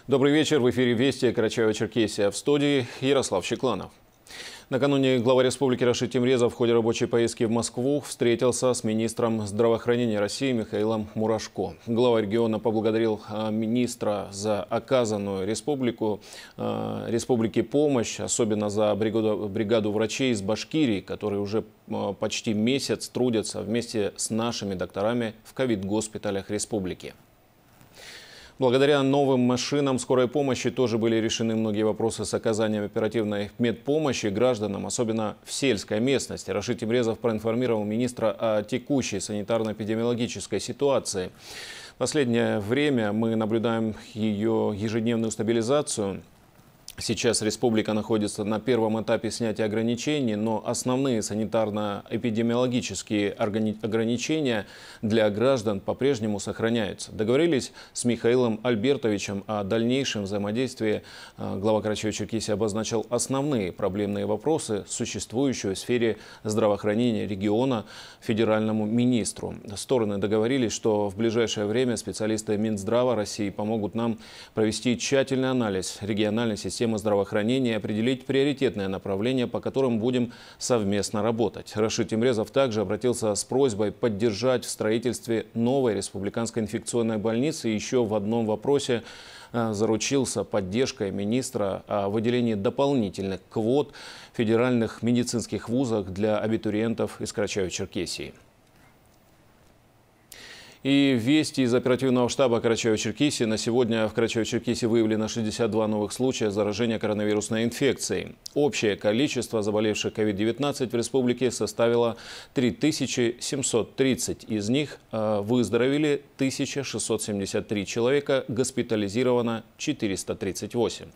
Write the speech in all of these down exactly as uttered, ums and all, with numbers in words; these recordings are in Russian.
Добрый вечер. В эфире «Вести» Карачаево-Черкесия. В студии Ярослав Щекланов. Накануне глава республики Рашид Тимрезов в ходе рабочей поездки в Москву встретился с министром здравоохранения России Михаилом Мурашко. Глава региона поблагодарил министра за оказанную республику, республике помощь, особенно за бригаду, бригаду врачей из Башкирии, которые уже почти месяц трудятся вместе с нашими докторами в ковид-госпиталях республики. Благодаря новым машинам скорой помощи тоже были решены многие вопросы с оказанием оперативной медпомощи гражданам, особенно в сельской местности. Рашид Тимрезов проинформировал министра о текущей санитарно-эпидемиологической ситуации. В последнее время мы наблюдаем ее ежедневную стабилизацию. Сейчас республика находится на первом этапе снятия ограничений, но основные санитарно-эпидемиологические ограничения для граждан по-прежнему сохраняются. Договорились с Михаилом Альбертовичем о дальнейшем взаимодействии. Глава Карачаево-Черкесии обозначил основные проблемные вопросы, существующие в сфере здравоохранения региона, федеральному министру. Стороны договорились, что в ближайшее время специалисты Минздрава России помогут нам провести тщательный анализ региональной системы здравоохранения и определить приоритетные направления, по которым будем совместно работать. Рашид Тимрезов также обратился с просьбой поддержать в строительстве новой республиканской инфекционной больницы. Еще в одном вопросе заручился поддержкой министра о выделении дополнительных квот в федеральных медицинских вузах для абитуриентов из Карачаево-Черкесии. И вести из оперативного штаба Карачаево-Черкесии. На сегодня в Карачаево-Черкесии выявлено шестьдесят два новых случая заражения коронавирусной инфекцией. Общее количество заболевших ковид девятнадцать в республике составило три тысячи семьсот тридцать. Из них выздоровели тысяча шестьсот семьдесят три человека, госпитализировано четыреста тридцать восемь.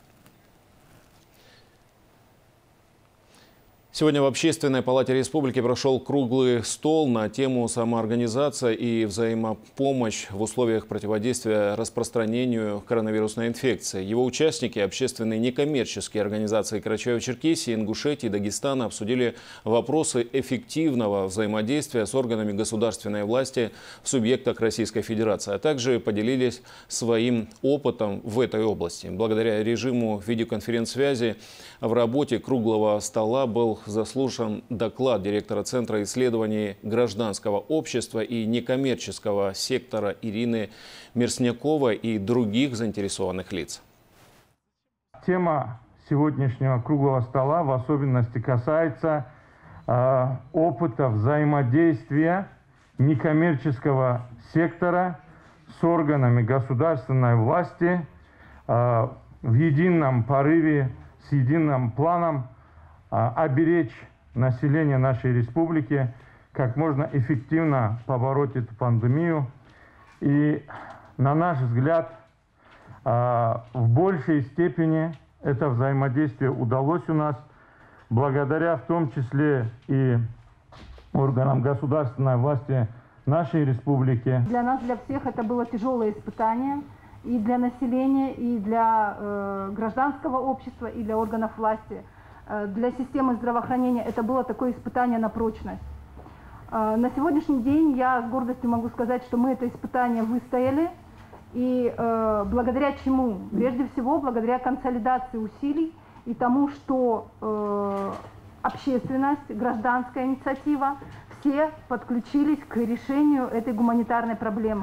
Сегодня в Общественной палате республики прошел круглый стол на тему самоорганизация и взаимопомощь в условиях противодействия распространению коронавирусной инфекции. Его участники, общественные некоммерческие организации Карачаево-Черкесии, Ингушетии и Дагестана, обсудили вопросы эффективного взаимодействия с органами государственной власти в субъектах Российской Федерации, а также поделились своим опытом в этой области. Благодаря режиму видеоконференц-связи в работе круглого стола был заслушан доклад директора Центра исследований гражданского общества и некоммерческого сектора Ирины Мерсняковой и других заинтересованных лиц. Тема сегодняшнего круглого стола в особенности касается э, опыта взаимодействия некоммерческого сектора с органами государственной власти э, в едином порыве, с единым планом оберечь население нашей республики, как можно эффективно побороть эту пандемию. И, на наш взгляд, в большей степени это взаимодействие удалось у нас, благодаря в том числе и органам государственной власти нашей республики. Для нас, для всех это было тяжелое испытание и для населения, и для э, гражданского общества, и для органов власти. Для системы здравоохранения это было такое испытание на прочность. На сегодняшний день я с гордостью могу сказать, что мы это испытание выстояли. И благодаря чему? Прежде всего, благодаря консолидации усилий и тому, что общественность, гражданская инициатива, все подключились к решению этой гуманитарной проблемы.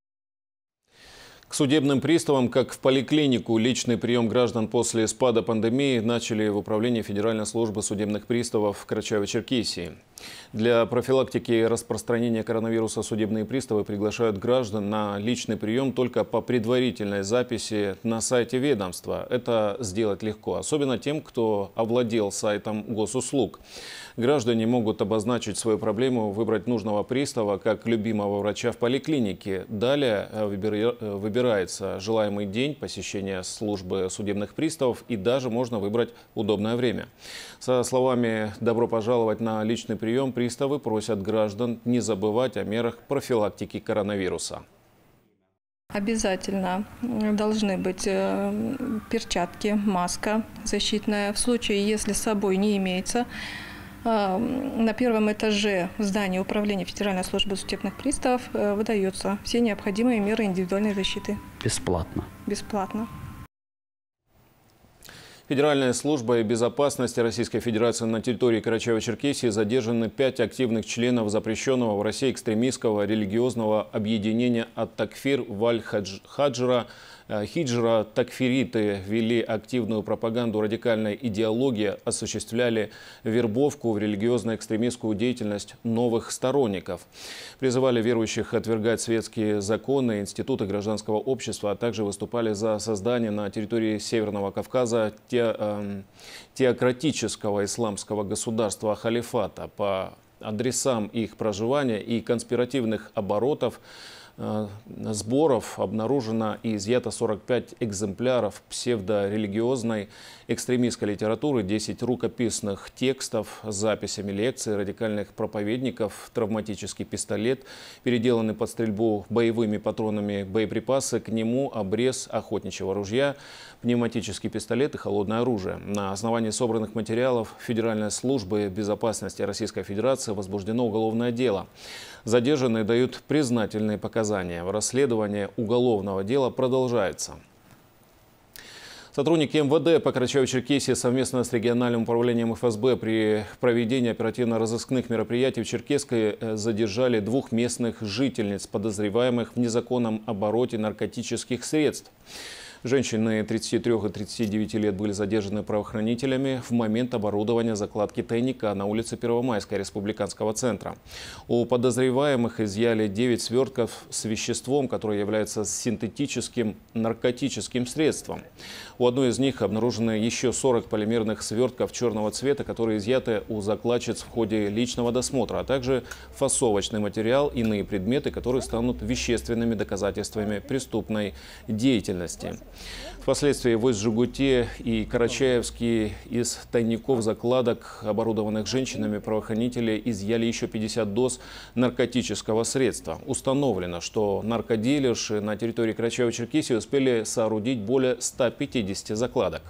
К судебным приставам, как в поликлинику, личный прием граждан после спада пандемии начали в управлении Федеральной службы судебных приставов в Карачаево-Черкесии. Для профилактики распространения коронавируса судебные приставы приглашают граждан на личный прием только по предварительной записи на сайте ведомства. Это сделать легко, особенно тем, кто овладел сайтом госуслуг. Граждане могут обозначить свою проблему, выбрать нужного пристава как любимого врача в поликлинике. Далее выбирается желаемый день посещения службы судебных приставов и даже можно выбрать удобное время. Со словами «добро пожаловать на личный прием» приставы просят граждан не забывать о мерах профилактики коронавируса. Обязательно должны быть перчатки, маска защитная. В случае, если с собой не имеется, на первом этаже здания управления Федеральной службы судебных приставов выдаются все необходимые меры индивидуальной защиты. Бесплатно. Бесплатно. Федеральной службой безопасности Российской Федерации на территории Карачаево-Черкесии задержаны пять активных членов запрещенного в России экстремистского религиозного объединения «Ат-Такфир» Валь-Хаджра. Хиджра такфириты вели активную пропаганду радикальной идеологии, осуществляли вербовку в религиозно-экстремистскую деятельность новых сторонников. Призывали верующих отвергать светские законы, институты гражданского общества, а также выступали за создание на территории Северного Кавказа те, э, теократического исламского государства халифата. По адресам их проживания и конспиративных оборотов сборов обнаружено и изъято сорок пять экземпляров псевдорелигиозной экстремистской литературы, десять рукописных текстов с записями лекций радикальных проповедников, травматический пистолет, переделанный под стрельбу боевыми патронами боеприпасы, к нему обрез охотничьего ружья, пневматический пистолет и холодное оружие. На основании собранных материалов Федеральной службы безопасности Российской Федерации возбуждено уголовное дело. Задержанные дают признательные показания. Расследование уголовного дела продолжается. Сотрудники эм вэ дэ по Карачаево-Черкесии совместно с региональным управлением эф эс бэ при проведении оперативно-розыскных мероприятий в Черкесской задержали двух местных жительниц, подозреваемых в незаконном обороте наркотических средств. Женщины тридцати трёх и тридцати девяти лет были задержаны правоохранителями в момент оборудования закладки тайника на улице Первомайской Республиканского центра. У подозреваемых изъяли девять свертков с веществом, которое является синтетическим наркотическим средством. У одной из них обнаружены еще сорок полимерных свертков черного цвета, которые изъяты у закладчиц в ходе личного досмотра, а также фасовочный материал, иные предметы, которые станут вещественными доказательствами преступной деятельности. Впоследствии в Усть-Жигуте и Карачаевске из тайников закладок, оборудованных женщинами, правоохранители изъяли еще пятьдесят доз наркотического средства. Установлено, что наркодилерши на территории Карачаево-Черкесии успели соорудить более ста пятидесяти закладок.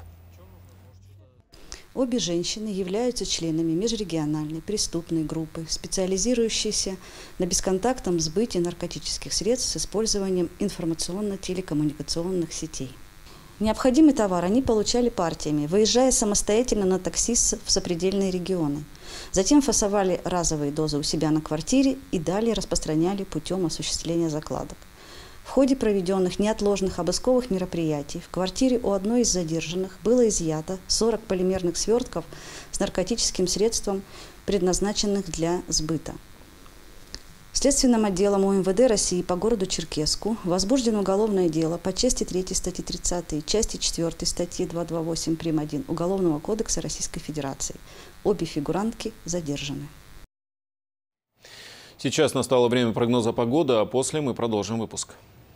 Обе женщины являются членами межрегиональной преступной группы, специализирующейся на бесконтактном сбытии наркотических средств с использованием информационно-телекоммуникационных сетей. Необходимый товар они получали партиями, выезжая самостоятельно на такси в сопредельные регионы. Затем фасовали разовые дозы у себя на квартире и далее распространяли путем осуществления закладок. В ходе проведенных неотложных обысковых мероприятий в квартире у одной из задержанных было изъято сорок полимерных свертков с наркотическим средством, предназначенных для сбыта. Следственным отделом у эм вэ дэ России по городу Черкесску возбуждено уголовное дело по части третьей статьи тридцатой, части четвёртой статьи двести двадцать восемь прим. один Уголовного кодекса Российской Федерации. Обе фигурантки задержаны. Сейчас настало время прогноза погоды, а после мы продолжим выпуск.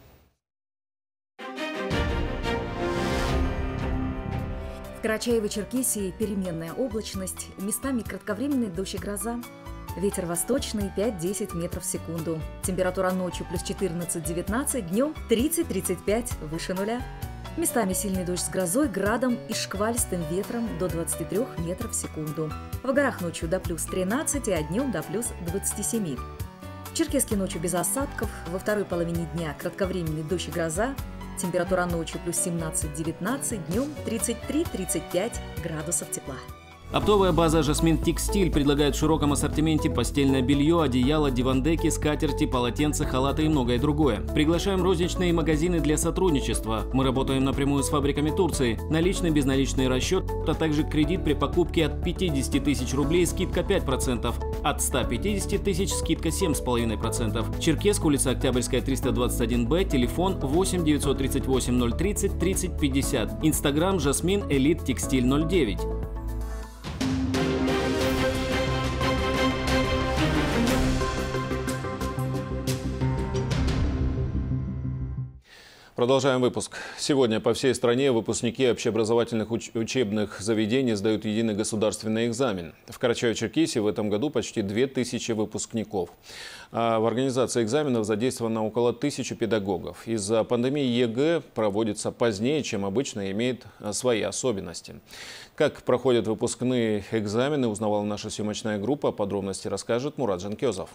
В Карачаево-Черкесии переменная облачность, местами кратковременный дождь и гроза. Ветер восточный пять-десять метров в секунду. Температура ночью плюс четырнадцать-девятнадцать, днем тридцать-тридцать пять, выше нуля. Местами сильный дождь с грозой, градом и шквалистым ветром до двадцати трёх метров в секунду. В горах ночью до плюс тринадцати, а днем до плюс двадцати семи. В Черкесске ночью без осадков, во второй половине дня кратковременный дождь и гроза. Температура ночью плюс семнадцать-девятнадцать, днем тридцать три-тридцать пять градусов тепла. Оптовая база «Жасмин Текстиль» предлагает в широком ассортименте постельное белье, одеяло, дивандеки, скатерти, полотенца, халаты и многое другое. Приглашаем розничные магазины для сотрудничества. Мы работаем напрямую с фабриками Турции. Наличный, безналичный расчет, а также кредит при покупке от пятидесяти тысяч рублей, скидка пять процентов. От ста пятидесяти тысяч скидка семь целых пять десятых процента. Черкесск, улица Октябрьская, триста двадцать один Б, телефон восемь девятьсот тридцать восемь ноль тридцать тридцать пятьдесят. Инстаграм «Жасмин Элит Текстиль ноль девять». Продолжаем выпуск. Сегодня по всей стране выпускники общеобразовательных уч учебных заведений сдают единый государственный экзамен. В Карачаево-Черкесии в этом году почти две тысячи выпускников. А в организации экзаменов задействовано около тысячи педагогов. Из-за пандемии ЕГЭ проводится позднее, чем обычно, и имеет свои особенности. Как проходят выпускные экзамены, узнавала наша съемочная группа. Подробности расскажет Мурат Жанкезов.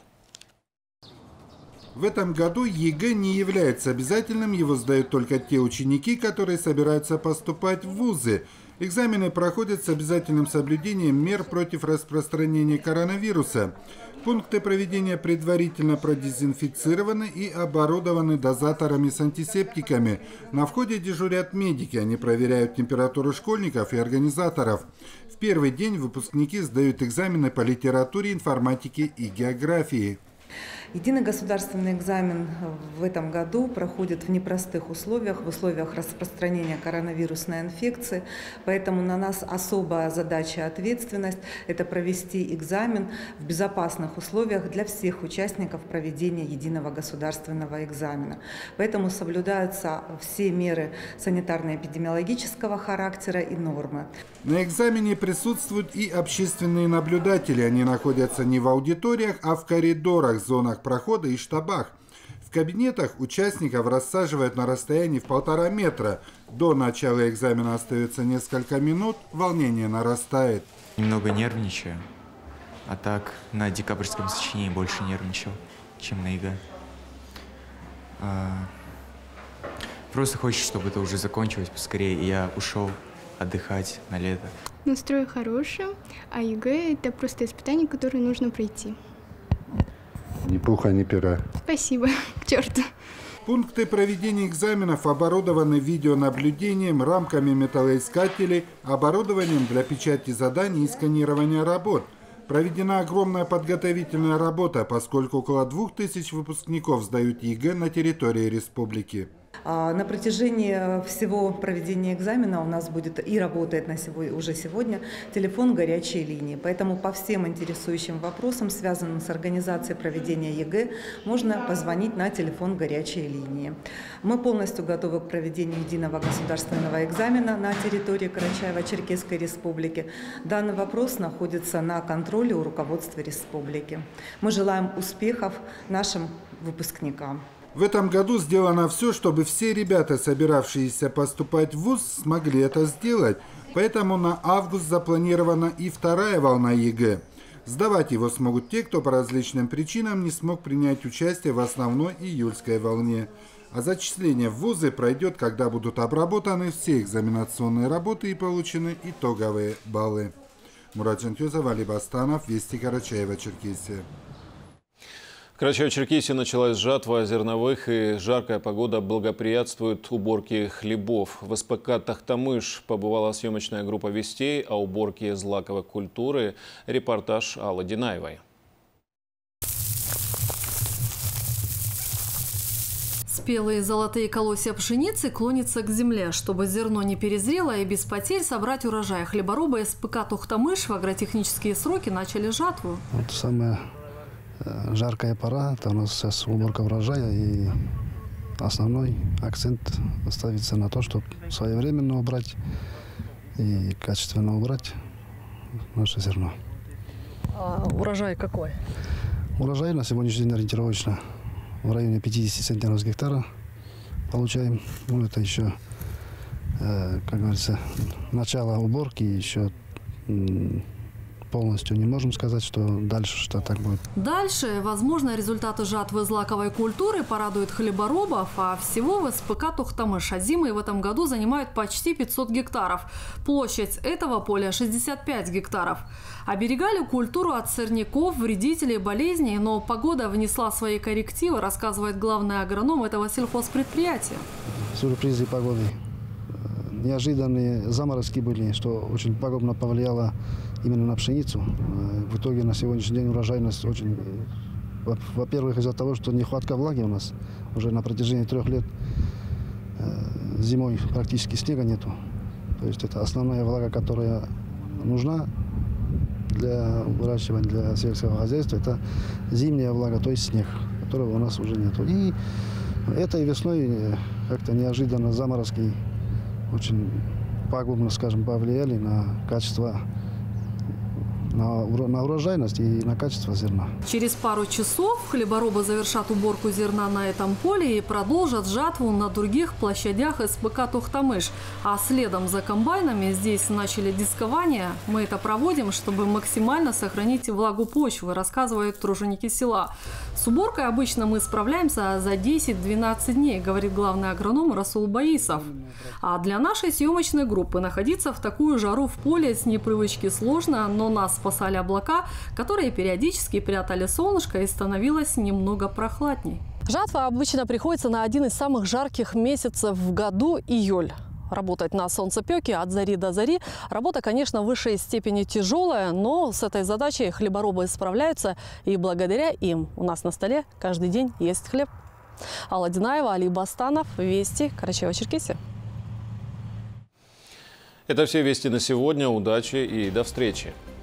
В этом году ЕГЭ не является обязательным, его сдают только те ученики, которые собираются поступать в вузы. Экзамены проходят с обязательным соблюдением мер против распространения коронавируса. Пункты проведения предварительно продезинфицированы и оборудованы дозаторами с антисептиками. На входе дежурят медики, они проверяют температуру школьников и организаторов. В первый день выпускники сдают экзамены по литературе, информатике и географии. Единый государственный экзамен в этом году проходит в непростых условиях, в условиях распространения коронавирусной инфекции. Поэтому на нас особая задача и ответственность – это провести экзамен в безопасных условиях для всех участников проведения единого государственного экзамена. Поэтому соблюдаются все меры санитарно-эпидемиологического характера и нормы. На экзамене присутствуют и общественные наблюдатели. Они находятся не в аудиториях, а в коридорах, зонах прохода и штабах. В кабинетах участников рассаживают на расстоянии в полтора метра. До начала экзамена остается несколько минут, волнение нарастает. Немного нервничаю, а так на декабрьском сочинении больше нервничал, чем на ЕГЭ. А, просто хочется, чтобы это уже закончилось поскорее, и я ушел отдыхать на лето. Настрой хороший, а ЕГЭ – это просто испытание, которое нужно пройти. Ни пуха, ни пера. Спасибо, к черту. Пункты проведения экзаменов оборудованы видеонаблюдением, рамками металлоискателей, оборудованием для печати заданий и сканирования работ. Проведена огромная подготовительная работа, поскольку около двух тысяч выпускников сдают ЕГЭ на территории республики. На протяжении всего проведения экзамена у нас будет и работает на сегодня, уже сегодня телефон горячей линии. Поэтому по всем интересующим вопросам, связанным с организацией проведения ЕГЭ, можно позвонить на телефон горячей линии. Мы полностью готовы к проведению единого государственного экзамена на территории Карачаево-Черкесской республики. Данный вопрос находится на контроле у руководства республики. Мы желаем успехов нашим выпускникам. В этом году сделано все, чтобы все ребята, собиравшиеся поступать в вуз, смогли это сделать. Поэтому на август запланирована и вторая волна ЕГЭ. Сдавать его смогут те, кто по различным причинам не смог принять участие в основной июльской волне. А зачисление в вузы пройдет, когда будут обработаны все экзаменационные работы и получены итоговые баллы. Мурат Жантюзов, Али Бастанов, Вести, Карачаево-Черкесия. В Карачаево-Черкесии началась жатва зерновых, и жаркая погода благоприятствует уборке хлебов. В СПК «Тахтамыш» побывала съемочная группа «Вестей» о уборке злаковой культуры. Репортаж Аллы Динаевой. Спелые золотые колосья пшеницы клонятся к земле. Чтобы зерно не перезрело и без потерь собрать урожай, хлеборобы СПК «Тахтамыш» в агротехнические сроки начали жатву. Вот самое жаркая пора, это у нас сейчас уборка урожая, и основной акцент ставится на то, чтобы своевременно убрать и качественно убрать наше зерно. А урожай какой? Урожай на сегодняшний день ориентировочно в районе пятидесяти центнеров с гектара получаем. Ну, это еще, э, как говорится, начало уборки, еще полностью не можем сказать, что дальше что так будет. Дальше, возможно, результаты жатвы злаковой культуры порадуют хлеборобов, а всего в СПК «Тахтамыш» озимые в этом году занимают почти пятьсот гектаров. Площадь этого поля шестьдесят пять гектаров. Оберегали культуру от сорняков, вредителей, болезней, но погода внесла свои коррективы, рассказывает главный агроном этого сельхозпредприятия. Сюрпризы погоды. Неожиданные заморозки были, что очень пагубно повлияло именно на пшеницу. В итоге на сегодняшний день урожайность очень... Во-первых, из-за того, что нехватка влаги у нас уже на протяжении трех лет зимой практически снега нету. То есть это основная влага, которая нужна для выращивания, для сельского хозяйства, это зимняя влага, то есть снег, которого у нас уже нету. И этой весной как-то неожиданно заморозки очень пагубно, скажем, повлияли на качество на, на урожайность и на качество зерна. Через пару часов хлеборобы завершат уборку зерна на этом поле и продолжат жатву на других площадях эс пэ ка «Тохтамыш». А следом за комбайнами здесь начали дискование. Мы это проводим, чтобы максимально сохранить влагу почвы, рассказывают труженики села. С уборкой обычно мы справляемся за десять-двенадцать дней, говорит главный агроном Расул Баисов. А для нашей съемочной группы находиться в такую жару в поле с непривычки сложно, но нас спасали облака, которые периодически прятали солнышко, и становилось немного прохладней. Жатва обычно приходится на один из самых жарких месяцев в году – июль. Работать на солнцепёке от зари до зари. Работа, конечно, в высшей степени тяжелая, но с этой задачей хлеборобы справляются, и благодаря им у нас на столе каждый день есть хлеб. Алла Динаева, Али Бастанов, Вести, Карачаево-Черкесия. Это все вести на сегодня. Удачи и до встречи.